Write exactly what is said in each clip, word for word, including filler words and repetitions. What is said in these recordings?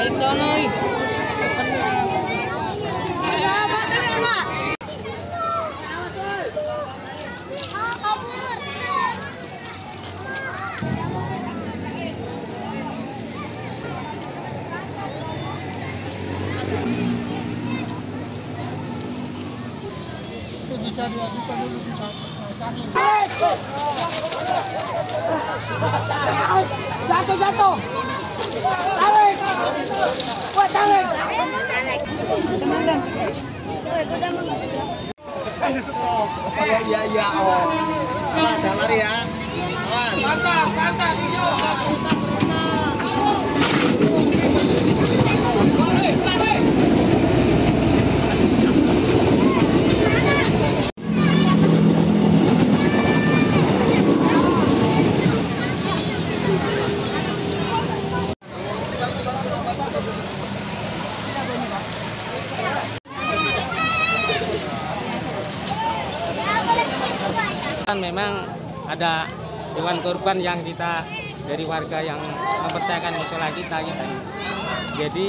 bisa diajukan dulu di kami. Jatuh jatuh. Tarik. Buat tarik. Iya iya oh. Jangan lari ya. Mantap, mantap, kan memang ada hewan kurban yang kita dari warga yang mempercayakan musola kita gitu. Jadi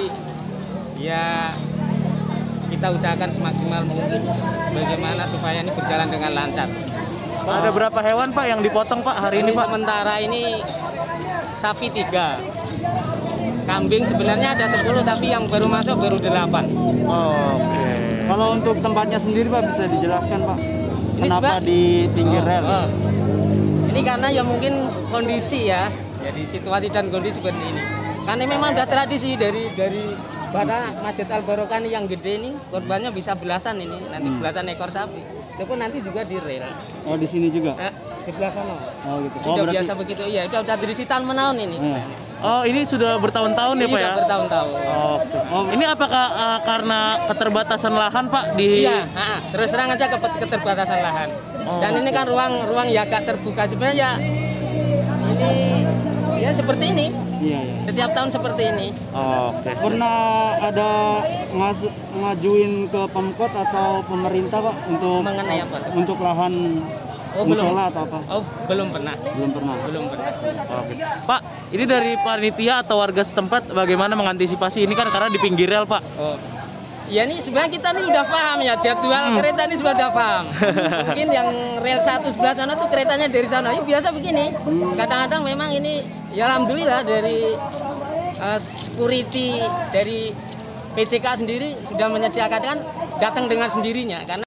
ya kita usahakan semaksimal mungkin bagaimana supaya ini berjalan dengan lancar. Pak, ada berapa hewan Pak yang dipotong Pak hari ini, ini Pak? Sementara ini sapi tiga, kambing sebenarnya ada sepuluh tapi yang baru masuk baru delapan. Oh, oke. Okay. Kalau untuk tempatnya sendiri Pak bisa dijelaskan Pak? Ini kenapa sebab, di pinggir oh, rel? Oh. Ini karena ya mungkin kondisi ya, jadi situasi dan kondisi seperti ini. Karena memang udah tradisi dari dari pada Masjid Al Barokah yang gede ini korbannya bisa belasan ini, nanti hmm. belasan ekor sapi. Itu pun nanti juga di rel. Oh di sini juga? Eh, di belah sana. Oh gitu. Oh, udah berarti... biasa begitu, iya. Itu udah tradisi tahun menahun ini. Ya. Oh ini sudah bertahun-tahun ya Pak ya? Bertahun-tahun. Oh, oh, ini apakah uh, karena keterbatasan lahan Pak di? Iya, nah, terus terang aja ke keterbatasan lahan. Oh, dan ini kan ruang-ruang ya agak terbuka sebenarnya ya. Ini ya seperti ini. Iya, iya. Setiap tahun seperti ini. Oh, oke. Okay. Pernah ada ngas ngajuin ke Pemkot atau pemerintah Pak untuk mengenai apa? Untuk lahan Oh, musola belum. atau apa? Oh, belum pernah. Belum pernah. Belum pernah. Oke. Pak, ini dari panitia atau warga setempat bagaimana mengantisipasi ini kan karena di pinggir rel, Pak? Oh. Ya ini sebenarnya kita ini udah paham ya jadwal hmm. kereta ini sudah paham. Mungkin yang rel satu sebelah sana tuh keretanya dari sana. Ini biasa begini. Kadang-kadang memang ini ya alhamdulillah dari uh, security dari P C K sendiri sudah menyediakan kan datang dengan sendirinya karena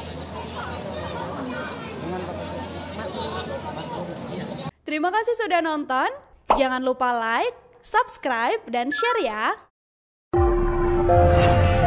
Terima kasih sudah nonton. Jangan lupa like, subscribe, dan share ya.